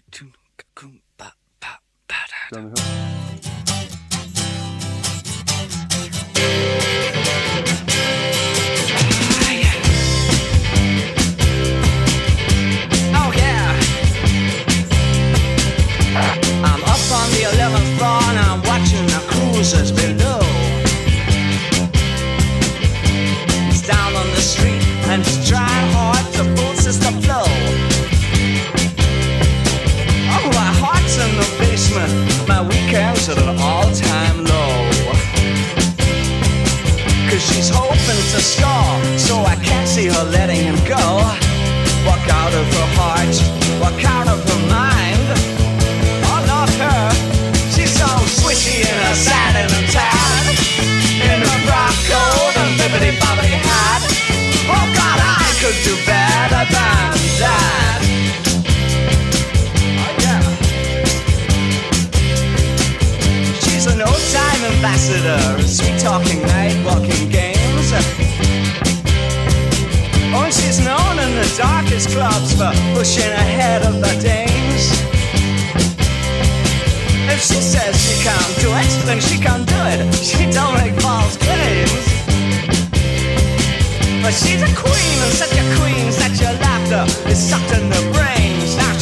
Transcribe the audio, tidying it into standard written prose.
Down the hill. Oh yeah. I'm up on the 11th floor and I'm watching the cruisers below. He's down on the street and he's trying hard to boost the flow. Oh, my heart's in the basement, my weekend's at an all-time low. Cause she's hoping to score, so I can't see her letting him go. Walk out of her heart, walk out of her mind. Oh, not her, she's so swishy in her satin and tan, in her frock coat and bibbidi-bobbidi hat. Oh God, I could do better than that. She's an old-time ambassador, sweet-talking, night-walking games. Oh, and she's known in the darkest clubs for pushing ahead of the dames. If she says she can't do it, then she can't do it. She don't make false claims. But she's a queen, and such a queen that your laughter is sucked in the brains. Now